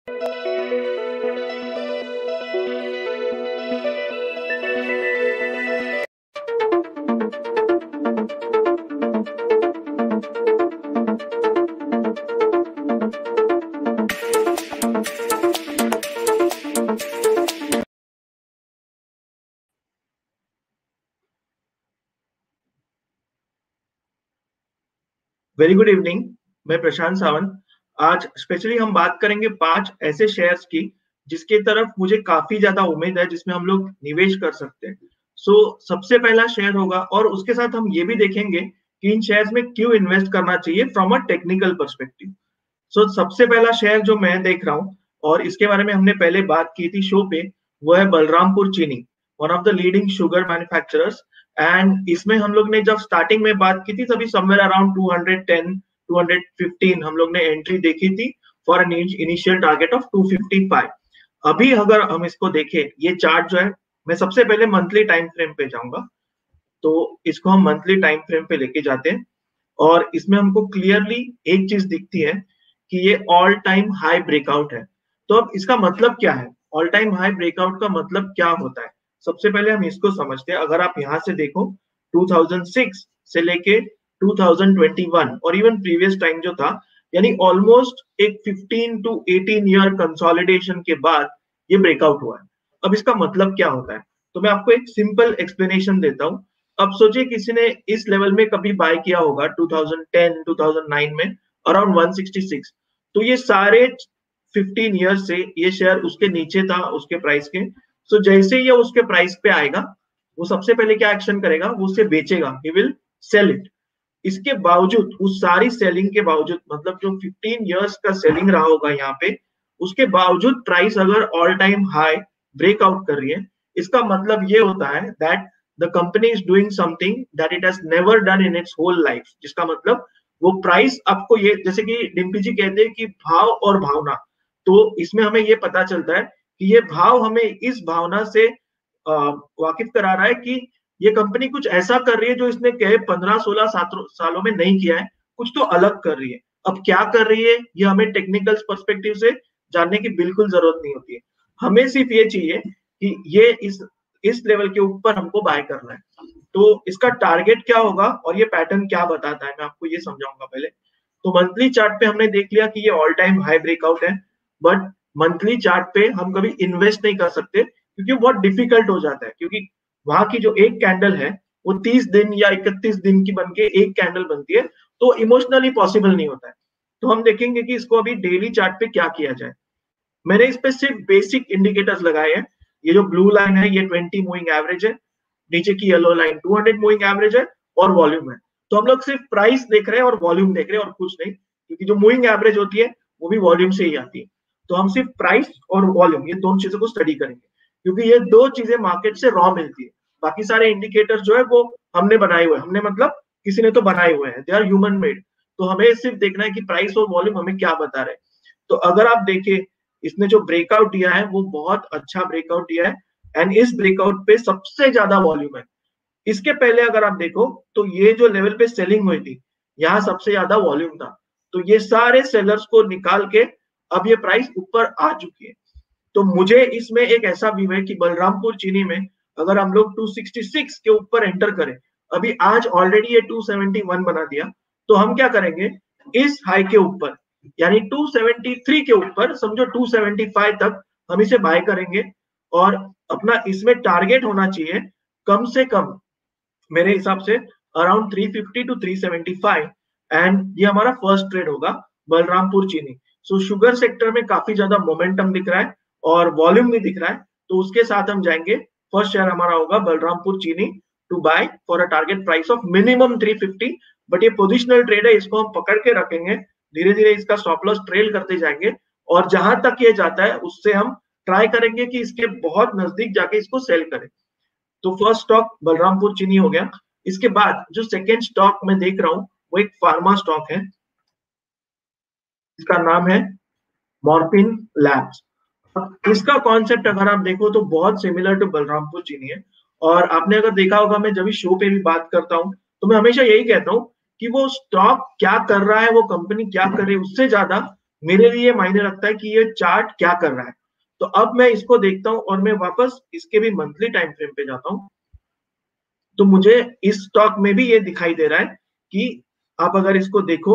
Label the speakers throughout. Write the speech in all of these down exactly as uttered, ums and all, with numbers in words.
Speaker 1: Very good evening, मैं प्रशांत सावंत। आज specially हम बात करेंगे पांच ऐसे शेयर्स की जिसके तरफ मुझे काफी ज्यादा उम्मीद है, जिसमें हम लोग निवेश कर सकते हैं। सो so, सबसे पहला शेयर होगा और उसके साथ हम ये भी देखेंगे कि इन शेयर्स में क्यों इन्वेस्ट करना चाहिए from a technical perspective. So सबसे पहला शेयर जो मैं देख रहा हूँ और इसके बारे में हमने पहले बात की थी शो पे, वो है Balrampur Chini, one of the leading sugar manufacturers. And इसमें हम लोग ने जब स्टार्टिंग में बात की थी तभी somewhere around two ten to fifteen हम लोग ने एंट्री देखी थी for an initial target of two fifty five. अभी अगर हम इसको देखें, ये चार्ट जो है, मैं सबसे पहले मंथली टाइम फ्रेम पे जाऊंगा। तो इसको हम मंथली टाइम फ्रेम पे लेके जाते हैं और इसमें हमको क्लियरली एक चीज दिखती है कि ये ऑल टाइम हाई ब्रेकआउट है। तो अब इसका मतलब क्या है? ऑल टाइम हाई ब्रेकआउट का मतलब क्या होता है? सबसे पहले हम इसको समझते हैं। अगर आप यहां से देखो, टू थाउजेंड सिक्स से लेके टू थाउजेंड ट्वेंटी वन और इवन प्रीवियस टाइम जो था, यानी ऑलमोस्ट एक fifteen to eighteen year consolidation के बाद ये ब्रेकआउट हुआ है। अब इसका मतलब क्या होता है? तो मैं आपको एक सिंपल एक्सप्लेनेशन देता हूं। अब सोचिए किसी ने इस लेवल में कभी बाय किया होगा two thousand ten two thousand nine में अराउंड वन सिक्सटी सिक्स। तो ये सारे फिफ्टीन ईयर्स से ये शेयर उसके नीचे था उसके प्राइस के। सो so, जैसे ये उसके प्राइस पे आएगा, वो सबसे पहले क्या एक्शन करेगा? वो उसे बेचेगा, ही विल सेल इट। इसके बावजूद, उस सारी सेलिंग के बावजूद, मतलब जो फिफ्टीन इयर्स का सेलिंग रहा होगा यहाँ पे, उसके बावजूद प्राइस अगर ऑल टाइम हाई ब्रेकआउट कर रही है, इसका मतलब ये होता है that the company is doing something that it has never done in its whole life. जिसका मतलब वो प्राइस आपको, ये जैसे कि डिम्पी जी कहते हैं कि भाव और भावना, तो इसमें हमें ये पता चलता है कि ये भाव हमें इस भावना से वाकिफ करा रहा है कि ये कंपनी कुछ ऐसा कर रही है जो इसने कहे पंद्रह सोलह सालों में नहीं किया है, कुछ तो अलग कर रही है। अब क्या कर रही है ये हमें टेक्निकल पर्सपेक्टिव से जानने की बिल्कुल जरूरत नहीं होती है। हमें सिर्फ ये चाहिए कि ये इस इस लेवल के ऊपर हमको बाय करना है। तो इसका टारगेट क्या होगा और ये पैटर्न क्या बताता है, मैं आपको ये समझाऊंगा पहले। तो मंथली चार्ट पे हमने देख लिया कि ये ऑल टाइम हाई ब्रेकआउट है, बट मंथली चार्ट पे हम कभी इन्वेस्ट नहीं कर सकते क्योंकि बहुत डिफिकल्ट हो जाता है, क्योंकि वहां की जो एक कैंडल है वो तीस दिन या इकतीस दिन की बनके एक कैंडल बनती है, तो इमोशनली पॉसिबल नहीं होता है। तो हम देखेंगे कि इसको अभी डेली चार्ट पे क्या किया जाए। मैंने इस पे सिर्फ बेसिक इंडिकेटर्स लगाए हैं। ये जो ब्लू लाइन है ये ट्वेंटी मूविंग एवरेज है, नीचे की yellow line two hundred moving average है और वॉल्यूम है। तो हम लोग सिर्फ प्राइस देख रहे हैं और वॉल्यूम देख रहे हैं और कुछ नहीं, क्योंकि जो मूविंग एवरेज होती है वो भी वॉल्यूम से ही आती है। तो हम सिर्फ प्राइस और वॉल्यूम, ये दोनों चीजों को स्टडी करेंगे, क्योंकि ये दो चीजें मार्केट से रॉ मिलती है। बाकी सारे इंडिकेटर जो है वो हमने बनाए हुए, हमने मतलब किसी ने तो बनाए हुए हैं, दे आर ह्यूमन मेड। तो हमें सिर्फ देखना है कि प्राइस और वॉल्यूम हमें क्या बता रहे हैं। तो अगर आप देखें, इसने जो ब्रेकआउट दिया है वो बहुत अच्छा ब्रेकआउट दिया है, एंड इस ब्रेकआउट पे सबसे ज्यादा वॉल्यूम है। इसके पहले अगर आप देखो तो ये जो लेवल पे सेलिंग हुई थी, यहाँ सबसे ज्यादा वॉल्यूम था। तो ये सारे सेलर्स को निकाल के अब ये प्राइस ऊपर आ चुकी है। तो मुझे इसमें एक ऐसा व्यू है कि बलरामपुर चीनी में अगर हम लोग टू सिक्सटी सिक्स के ऊपर एंटर करें, अभी आज ऑलरेडी ये टू सेवेंटी वन बना दिया, तो हम क्या करेंगे इस हाई के ऊपर, यानी टू सेवेंटी थ्री के ऊपर, समझो टू सेवेंटी फाइव तक हम इसे बाय करेंगे। और अपना इसमें टारगेट होना चाहिए कम से कम मेरे हिसाब से around three fifty to three seventy five, and ये हमारा फर्स्ट ट्रेड होगा बलरामपुर चीनी। सो शुगर सेक्टर में काफी ज्यादा मोमेंटम दिख रहा है और वॉल्यूम भी दिख रहा है, तो उसके साथ हम जाएंगे। फर्स्ट शेयर हमारा होगा Balrampur Chini to buy for a target price of minimum three fifty. But ये पोजिशनल ट्रेड है, इसको हम पकड़ के रखेंगे, धीरे धीरे इसका स्टॉप लॉस ट्रेल करते जाएंगे और जहां तक ये जाता है उससे हम ट्राई करेंगे कि इसके बहुत नजदीक जाके इसको सेल करें। तो फर्स्ट स्टॉक बलरामपुर चीनी हो गया। इसके बाद जो सेकेंड स्टॉक मैं देख रहा हूं वो एक फार्मा स्टॉक है, इसका नाम है मॉर्फिन लैब्स। इसका कॉन्सेप्ट अगर आप देखो तो बहुत सिमिलर टू बलरामपुर चीनी है। और आपने अगर देखा होगा, मैं जब भी शो पे भी बात करता हूं तो मैं हमेशा यही कहता हूं कि वो स्टॉक क्या कर रहा है, वो कंपनी क्या कर रही है, उससे ज्यादा मेरे लिए मायने रखता है कि ये चार्ट क्या कर रहा है। तो अब मैं इसको देखता हूं और मैं वापस इसके भी मंथली टाइम फ्रेम पे जाता हूं, तो मुझे इस स्टॉक में भी ये दिखाई दे रहा है कि आप अगर इसको देखो,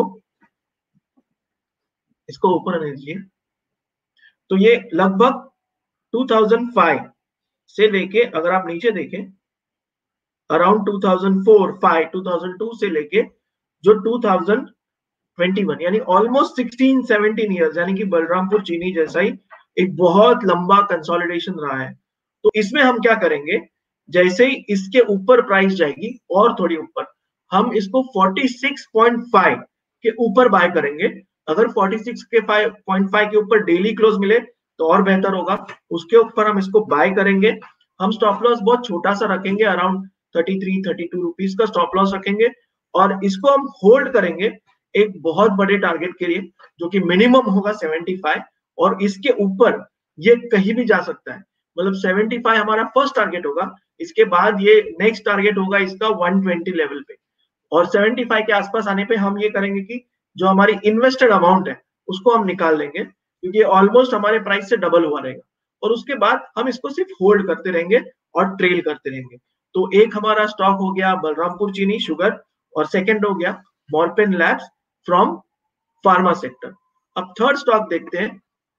Speaker 1: इसको ऊपर आने दीजिए, तो ये लगभग दो हज़ार पाँच से लेके अगर आप नीचे देखें अराउंड दो हज़ार चार, पाँच, दो हज़ार दो से लेके जो दो हज़ार इक्कीस यानी ऑलमोस्ट सोलह सत्रह इयर्स, यानी कि बलरामपुर चीनी जैसा ही एक बहुत लंबा कंसोलिडेशन रहा है। तो इसमें हम क्या करेंगे, जैसे ही इसके ऊपर प्राइस जाएगी और थोड़ी ऊपर, हम इसको छियालीस पॉइंट पाँच के ऊपर बाय करेंगे। अगर छियालीस के पॉइंट पाँच के ऊपर डेली क्लोज मिले तो और बेहतर होगा, उसके ऊपर हम इसको बाय करेंगे। हम स्टॉप लॉस बहुत छोटा सा रखेंगे, अराउंड तैंतीस बत्तीस रुपीस का स्टॉप लॉस रखेंगे और इसको हम होल्ड करेंगे एक बहुत बड़े टारगेट के लिए, जो कि मिनिमम होगा पचहत्तर, और इसके ऊपर ये कहीं भी जा सकता है। मतलब पचहत्तर हमारा फर्स्ट टारगेट होगा, इसके बाद ये नेक्स्ट टारगेट होगा इसका एक सौ बीस लेवल पे, और पचहत्तर के आसपास आने पे हम ये करेंगे कि जो हमारी इन्वेस्टेड अमाउंट है उसको हम निकाल लेंगे, क्योंकि ऑलमोस्ट हमारे प्राइस से डबल हुआ रहेगा, और उसके बाद हम इसको सिर्फ होल्ड करते रहेंगे और ट्रेल करते रहेंगे। तो एक हमारा स्टॉक हो गया बलरामपुर चीनी शुगर, और सेकंड हो गया Morepen labs from pharma sector. अब थर्ड स्टॉक देखते हैं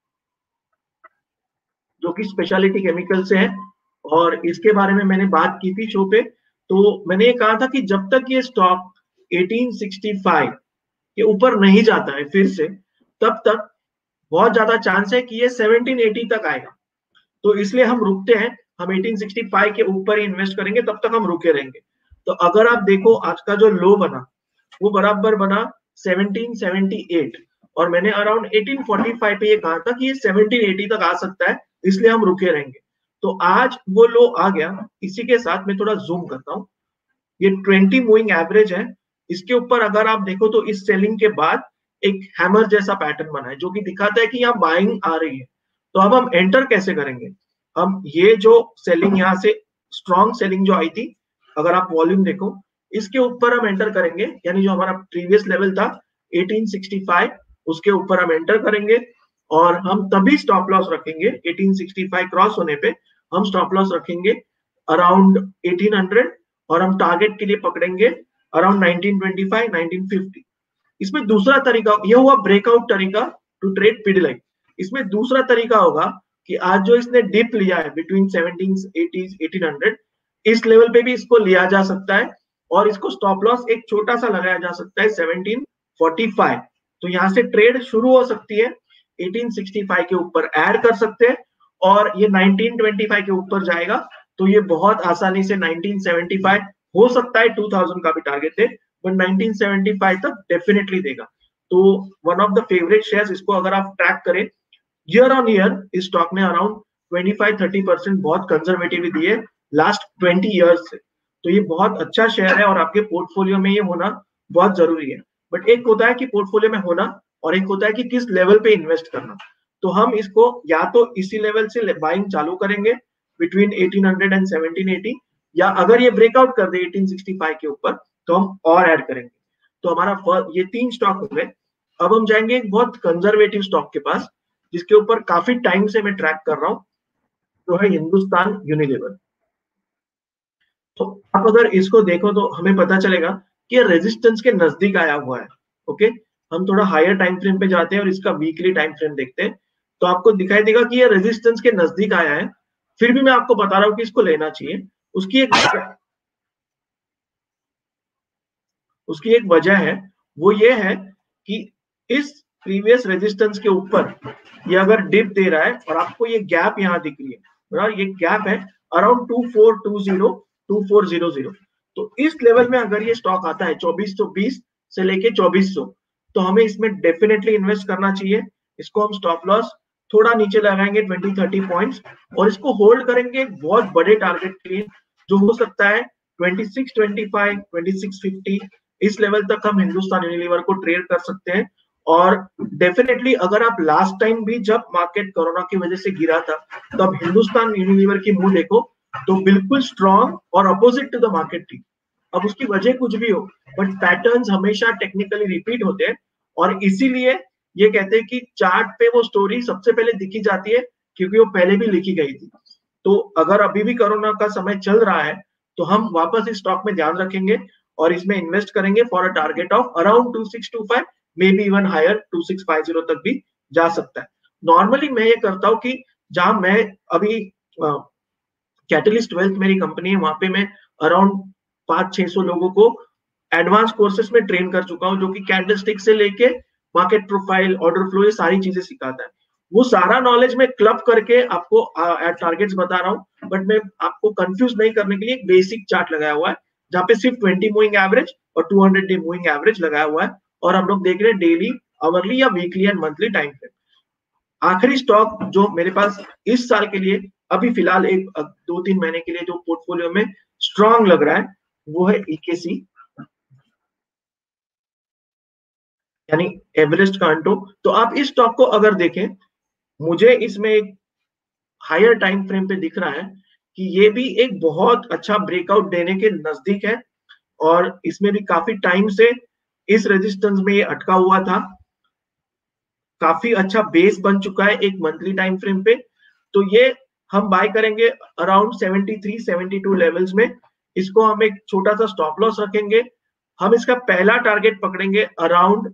Speaker 1: जो कि स्पेशलिटी केमिकल से है, और इसके बारे में मैंने बात की थी शो पे। तो मैंने ये कहा था कि जब तक ये स्टॉक अठारह सौ पैंसठ के ऊपर नहीं जाता है फिर से, तब तक बहुत ज्यादा चांस है कि ये सत्रह सौ अस्सी तक आएगा। तो इसलिए हम रुकते हैं, हम अठारह सौ पैंसठ के ऊपर ही इन्वेस्ट करेंगे, तब तक हम रुके रहेंगे। तो अगर आप देखो आज का जो लो बना वो बराबर बना सत्रह सौ अठहत्तर, और मैंने अराउंड अठारह सौ पैंतालीस पे ये कहा था कि ये सत्रह सौ अस्सी तक आ सकता है, इसलिए हम रुके रहेंगे। तो आज वो लो आ गया। इसी के साथ मैं थोड़ा जूम करता हूँ, ये बीस मूविंग एवरेज है, इसके ऊपर अगर आप देखो तो इस सेलिंग के बाद एक हैमर जैसा पैटर्न बना है, जो कि दिखाता है कि यहाँ बाइंग आ रही है। तो अब हम एंटर कैसे करेंगे, हम ये जो सेलिंग यहाँ से स्ट्रॉन्ग सेलिंग जो आई थी, अगर आप वॉल्यूम देखो इसके ऊपर हम एंटर करेंगे, यानी जो हमारा प्रीवियस लेवल था अठारह सौ पैंसठ, उसके ऊपर हम एंटर करेंगे, और हम तभी स्टॉप लॉस रखेंगे अठारह सौ पैंसठ क्रॉस होने पे हम स्टॉप लॉस रखेंगे अराउंड अठारह सौ, और हम टारगेट के लिए पकड़ेंगे अराउंड उन्नीस सौ पच्चीस, उन्नीस सौ पचास। इसमें दूसरा तरीका, यह हुआ ब्रेकआउट तरीका टू ट्रेड पिडलाइन। इसमें दूसरा तरीका होगा कि आज जो इसने डिप लिया है बिटवीन सत्रह सौ अस्सी अठारह सौ, इस लेवल पे भी इसको लिया जा सकता है, और इसको स्टॉप लॉस एक छोटा सा लगाया जा सकता है सत्रह सौ पैंतालीस। तो यहाँ से ट्रेड शुरू हो सकती है, अठारह सौ पैंसठ के ऊपर ऐड कर सकते हैं, और ये उन्नीस सौ पच्चीस के ऊपर जाएगा तो ये बहुत आसानी से उन्नीस सौ पचहत्तर हो सकता है, दो हज़ार का भी टारगेट है, बट उन्नीस सौ पचहत्तर तक डेफिनेटली देगा। तो one of the favourite shares, इसको अगर आप ट्रैक करें ईयर ऑन ईयर, इस स्टॉक ने अराउंड पच्चीस तीस परसेंट बहुत कंजर्वेटिवली दिए लास्ट बीस इयर्स से। तो ये बहुत अच्छा शेयर है, और आपके पोर्टफोलियो में ये होना बहुत जरूरी है। बट एक होता है कि पोर्टफोलियो में होना, और एक होता है कि किस लेवल पे इन्वेस्ट करना। तो हम इसको या तो इसी लेवल से बाइंग चालू करेंगे बिटवीन अठारह सौ एंड सत्रह सौ अस्सी, या अगर ये ब्रेकआउट कर दे अठारह सौ पैंसठ के ऊपर तो हम और ऐड करेंगे। तो हमारा ये तीन स्टॉक हो गए। अब हम जाएंगे एक बहुत कंजर्वेटिव स्टॉक के पास, जिसके ऊपर काफी टाइम से मैं ट्रैक कर रहा हूं, जो है हिंदुस्तान यूनिलीवर। तो आप अगर इसको देखो तो हमें पता चलेगा कि ये रेजिस्टेंस के नजदीक आया हुआ है। ओके, हम थोड़ा हायर टाइम फ्रेम पे जाते हैं और इसका वीकली टाइम फ्रेम देखते हैं, तो आपको दिखाई देगा कि ये रेजिस्टेंस के नजदीक आया है। फिर भी मैं आपको बता रहा हूं कि इसको लेना चाहिए। उसकी एक उसकी एक वजह है, वो ये है कि इस प्रीवियस रेजिस्टेंस के ऊपर ये अगर डिप दे रहा है और आपको ये गैप यहाँ दिख रही है, ये गैप है around two four two zero to four zero zero. तो इस लेवल में अगर ये स्टॉक आता है चौबीस सौ बीस से लेके चौबीस सौ, तो हमें इसमें डेफिनेटली इन्वेस्ट करना चाहिए। इसको हम स्टॉप लॉस थोड़ा नीचे लगाएंगे बीस तीस पॉइंट्स, और इसको होल्ड करेंगे बहुत बड़े टारगेट के लिए, जो हो सकता है छब्बीस पच्चीस, छब्बीस पचास। इस लेवल तक हम हिंदुस्तान यूनिलीवर को ट्रेड कर सकते हैं। और डेफिनेटली अगर आप लास्ट टाइम भी जब मार्केट कोरोना की वजह से गिरा था, तब हिंदुस्तान यूनिलीवर की मुंह देखो तो बिल्कुल स्ट्रॉन्ग और अपोजिट टू द मार्केट थी। अब उसकी वजह कुछ भी हो, बट पैटर्न्स हमेशा टेक्निकली रिपीट होते हैं, और इसीलिए ये कहते हैं कि चार्ट पे वो स्टोरी सबसे पहले दिखी जाती है क्योंकि वो पहले भी लिखी गई थी। तो अगर अभी भी कोरोना का समय चल रहा है तो हम वापस इस स्टॉक में ध्यान रखेंगे और इसमें इन्वेस्ट करेंगे for a target of around two six two five, maybe even higher two six five zero तक भी जा सकता है। नॉर्मली मैं ये करता हूँ कि जहां मैं अभी कैटलिस्ट वेल्थ मेरी कंपनी है, वहां पे मैं अराउंड पांच छह सौ लोगों को एडवांस कोर्सेस में ट्रेन कर चुका हूं, जो कि कैंडलस्टिक से लेके मार्केट प्रोफाइल, ऑर्डर फ्लो, ये सारी चीजें सिखाता है। वो सारा नॉलेज मैं क्लब करके आपको टारगेट्स बता रहा हूँ, बट मैं आपको कंफ्यूज नहीं करने के लिए एक बेसिक चार्ट लगाया हुआ है जहाँ पे सिर्फ ट्वेंटी मूविंग एवरेज और two hundred day moving average लगाया हुआ है, और हम लोग देख रहे हैं डेली, आवरली या weekly and monthly time frame. आखिरी स्टॉक जो मेरे पास इस साल के लिए अभी फिलहाल एक दो तीन महीने के लिए जो पोर्टफोलियो में स्ट्रांग लग रहा है वो है ईकेसी, यानी एवरेस्ट कांटो। तो आप इस स्टॉक को अगर देखें, मुझे इसमें एक हायर टाइम फ्रेम पे दिख रहा है कि ये भी एक बहुत अच्छा ब्रेकआउट देने के नजदीक है, और इसमें भी काफी टाइम से इस रेजिस्टेंस में ये अटका हुआ था। काफी अच्छा बेस बन चुका है एक मंथली टाइम फ्रेम पे। तो ये हम बाय करेंगे around seventy three seventy two levels में। इसको हम एक छोटा सा स्टॉप लॉस रखेंगे। हम इसका पहला टारगेट पकड़ेंगे अराउंड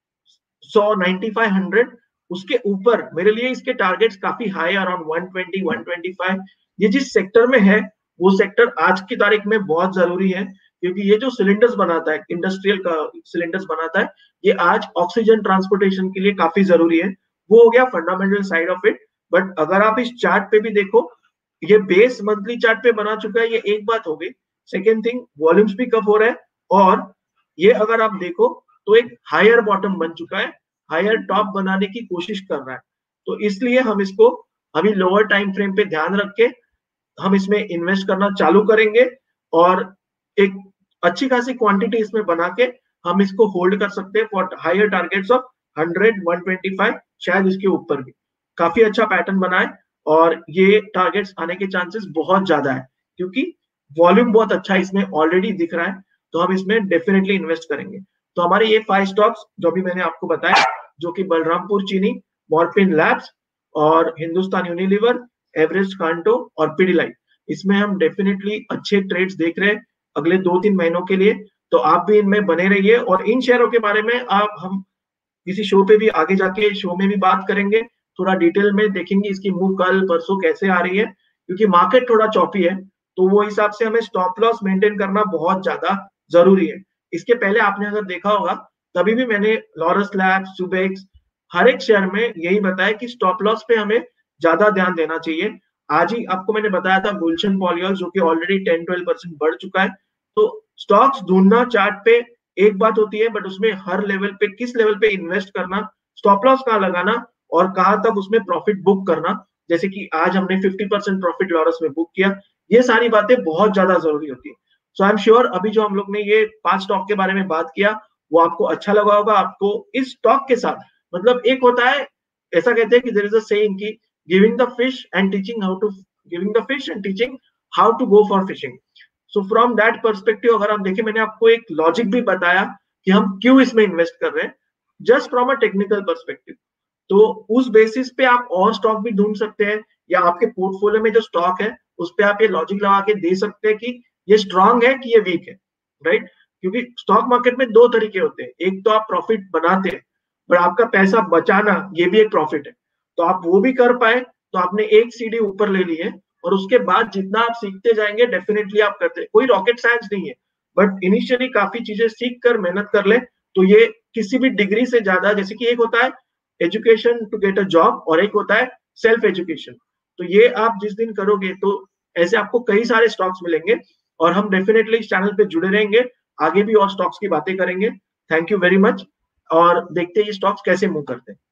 Speaker 1: सौ नाइंटी फाइव हंड्रेड। उसके ऊपर मेरे लिए इसके टारगेट्स काफी हाई, around one twenty one twenty five. ये जिस सेक्टर में है वो सेक्टर आज की तारीख में बहुत जरूरी है, क्योंकि ये जो सिलेंडर्स बनाता है, इंडस्ट्रियल का सिलेंडर्स बनाता है, ये आज ऑक्सीजन ट्रांसपोर्टेशन के लिए काफी जरूरी है। वो हो गया fundamental side of it. But अगर आप इस चार्ट पे भी देखो, ये बेस मंथली चार्ट पे बना चुका है, ये एक बात हो गई। सेकेंड थिंग, वॉल्यूम्स भी कम हो रहा है, और ये अगर आप देखो तो एक हायर बॉटम बन चुका है, हायर टॉप बनाने की कोशिश कर रहा है। तो इसलिए हम इसको अभी लोअर टाइम फ्रेम पे ध्यान रख के हम इसमें इन्वेस्ट करना चालू करेंगे, और एक अच्छी खासी क्वांटिटी इसमें बना के हम इसको होल्ड कर सकते हैं for higher targets of hundred one twenty five, शायद इसके ऊपर भी। काफी अच्छा पैटर्न बना है, और ये टारगेट्स आने के चांसेस बहुत ज्यादा है, क्योंकि वॉल्यूम बहुत अच्छा इसमें ऑलरेडी दिख रहा है। तो हम इसमें डेफिनेटली इन्वेस्ट करेंगे। तो हमारे ये फाइव स्टॉक्स जो भी मैंने आपको बताया, जो कि बलरामपुर चीनी, मॉर्फिन लैब्स और हिंदुस्तान यूनिलीवर, एवरेस्ट कांटो और पीडीलाइट, इसमें हम डेफिनेटली अच्छे ट्रेड्स देख रहे हैं अगले दो तीन महीनों के लिए। तो आप भी इनमें बने रहिए, और इन शेयरों के बारे में आप हम किसी शो पे भी आगे जाके शो में भी बात करेंगे, थोड़ा डिटेल में देखेंगे इसकी मूव कल परसों कैसे आ रही है, क्योंकि मार्केट थोड़ा चॉपी है। तो वो हिसाब से हमें स्टॉप लॉस मेंटेन करना बहुत ज्यादा जरूरी है। इसके पहले आपने अगर देखा होगा, तभी भी मैंने लॉरस लैब, सुबेक्स, हर एक शेयर में यही बताया कि स्टॉप लॉस पे हमें ज्यादा ध्यान देना चाहिए। आज ही आपको मैंने बताया था गुलशन पॉलिमर्स, जो कि ऑलरेडी टेन ट्वेल्व परसेंट बढ़ चुका है। तो स्टॉक्स ढूंढना चार्ट पे एक बात होती है, बट उसमें हर लेवल पे, किस लेवल पे इन्वेस्ट करना, स्टॉप लॉस कहाँ लगाना और कहाँ तक उसमें प्रॉफिट बुक करना, जैसे कि आज हमने फिफ्टी परसेंट प्रॉफिट लॉरस में बुक किया, ये सारी बातें बहुत ज्यादा जरूरी होती है। सो आई एम श्योर अभी जो हम लोग ने ये पांच स्टॉक के बारे में बात किया वो आपको अच्छा लगा होगा। आपको इस स्टॉक के साथ, मतलब एक होता है, ऐसा कहते हैं कि देयर इज अ सेइंग कि giving the fish and teaching how to giving the fish and teaching how to go for fishing. So from that perspective अगर आप देखें, मैंने आपको एक लॉजिक भी बताया कि हम क्यों इसमें इन्वेस्ट कर रहे हैं, just from a technical perspective. तो उस बेसिस पे आप और स्टॉक भी ढूंढ सकते हैं, या आपके पोर्टफोलियो में जो स्टॉक है उस पे आप ये लॉजिक लगा के दे सकते हैं कि ये स्ट्रांग है कि ये वीक है, राइट। क्योंकि स्टॉक मार्केट में दो तरीके होते हैं, एक तो आप प्रॉफिट बनाते हैं, पर आपका पैसा बचाना ये भी एक प्रॉफिट है। तो आप वो भी कर पाए तो आपने एक सीढ़ी ऊपर ले ली है, और उसके बाद जितना आप सीखते जाएंगे डेफिनेटली आप करते हैं। कोई रॉकेट साइंस नहीं है, बट इनिशियली काफी चीजें सीख कर मेहनत कर ले तो ये किसी भी डिग्री से ज्यादा, जैसे कि एक होता है education to get a job और एक होता है सेल्फ एजुकेशन। तो ये आप जिस दिन करोगे तो ऐसे आपको कई सारे स्टॉक्स मिलेंगे, और हम डेफिनेटली इस चैनल पे जुड़े रहेंगे, आगे भी और स्टॉक्स की बातें करेंगे। थैंक यू वेरी मच, और देखते हैं ये स्टॉक्स कैसे मूव करते हैं।